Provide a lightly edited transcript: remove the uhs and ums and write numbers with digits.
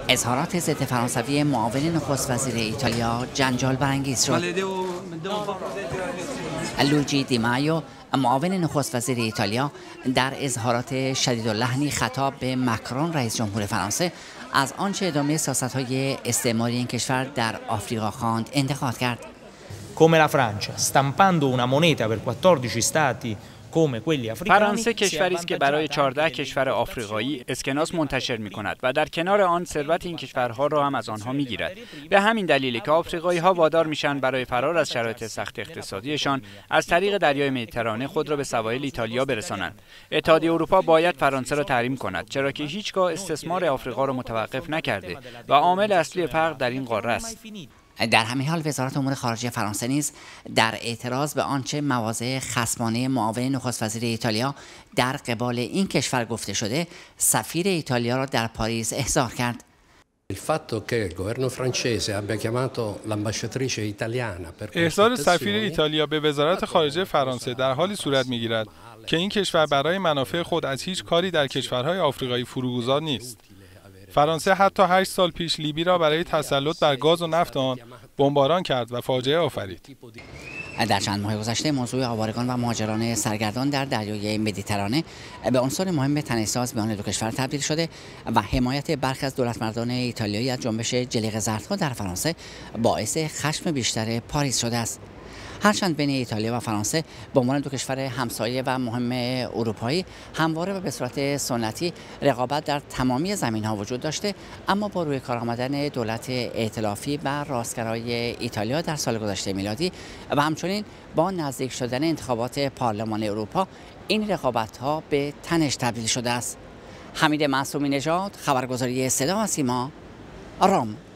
اظهارات ضد فرانسوی معاون نخست وزیر ایتالیا جنجال برانگیز شد. لویجی دی مایو معاون نخست وزیر ایتالیا در اظهارات شدیداللحنی خطاب به مکرون رئیس جمهور فرانسه از آنچه ادامه سیاست‌های استعماری این کشور در آفریقا خواند انتقاد کرد. Come la Francia, stampando una moneta per 14 stati come quelli africani. فرانسه کشوری است که برای 14 کشور آفریقایی اسکناس منتشر می‌کند و در کنار آن ثروت این کشورها را هم از آنها می‌گیرد. به همین دلیل که آفریقایی‌ها وادار میشن برای فرار از شرایط سخت اقتصادیشان از طریق دریای مدیترانه خود را به سواحل ایتالیا برسانند. اتحادیه اروپا باید فرانسه را تحریم کند، چرا که هیچگاه استثمار آفریقا را متوقف نکرده و عامل اصلی فقر در این قاره است. در همین حال وزارت امور خارجه فرانسه نیز در اعتراض به آنچه مواضع خصمانه معاون نخست وزیر ایتالیا در قبال این کشور گفته شده، سفیر ایتالیا را در پاریس احضار کرد. احضار سفیر ایتالیا به وزارت خارجه فرانسه در حالی صورت می‌گیرد که این کشور برای منافع خود از هیچ کاری در کشورهای آفریقایی فروگذار نیست. فرانسه حتی 8 سال پیش لیبی را برای تسلط بر گاز و نفت آن بمباران کرد و فاجعه آفرید. در چند ماه گذشته موضوع آوارگان و مهاجران سرگردان در دریای مدیترانه به عنصر مهم تنش‌ساز میان دو کشور تبدیل شده و حمایت برخی از دولتمردان ایتالیایی از جنبش جلیقه زردها در فرانسه باعث خشم بیشتر پاریس شده است. هرچند بین ایتالیا و فرانسه به عنوان دو کشور همسایه و مهم اروپایی همواره و به صورت سنتی رقابت در تمامی زمین‌ها وجود داشته، اما با روی کار آمدن دولت ائتلافی و راستگرای ایتالیا در سال گذشته میلادی و همچنین با نزدیک شدن انتخابات پارلمان اروپا این رقابت‌ها به تنش تبدیل شده است. حمید معصومی نژاد، خبرگزاری صدا و سیما، رم.